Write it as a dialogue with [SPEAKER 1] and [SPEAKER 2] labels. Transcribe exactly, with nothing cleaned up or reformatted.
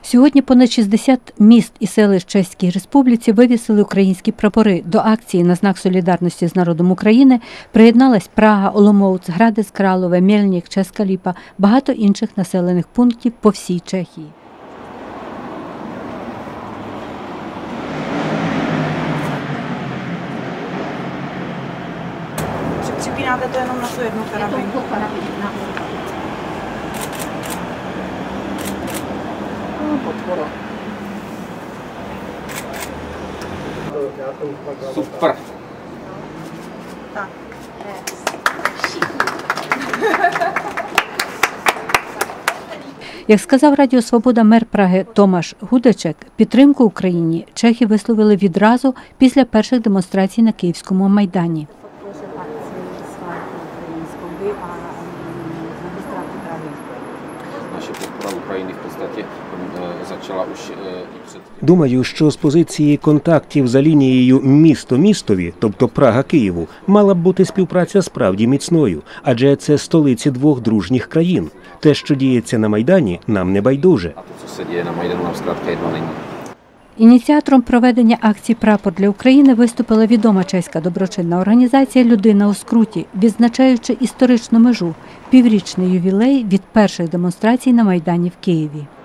[SPEAKER 1] Сьогодні понад шістдесят міст і селищ Чеській Республіці вивісили українські прапори. До акції на знак солідарності з народом України приєдналась Прага, Оломouc, Градець Кралове, Мєлнік, Česká Lípa, багато інших населених пунктів по всій Чехії.
[SPEAKER 2] Připínáte to jenom na tu jednu karabinku? Podpora.
[SPEAKER 3] Super.
[SPEAKER 2] Tak.
[SPEAKER 1] Як сказав Радіо Свобода мер Праги Томаш Гудачек, підтримку Україні чехи висловили відразу після перших демонстрацій на Київському Майдані.
[SPEAKER 3] Наша підтримка України в підставі почала už před.
[SPEAKER 4] Думаю, що з позиції контактів за лінією місто-містові, тобто Прага-Києву, мала б бути співпраця справді міцною, адже це столиці двох дружніх країн. Те, що діється на Майдані, нам не байдуже.
[SPEAKER 3] A to, co se děje na Majdanu, nám zkrátka jedno není.
[SPEAKER 1] Ініціатором проведення акції «Прапор для України» виступила відома чеська доброчинна організація «Людина у скруті», відзначаючи історичну межу – піврічний ювілей від перших демонстрацій на Майдані в Києві.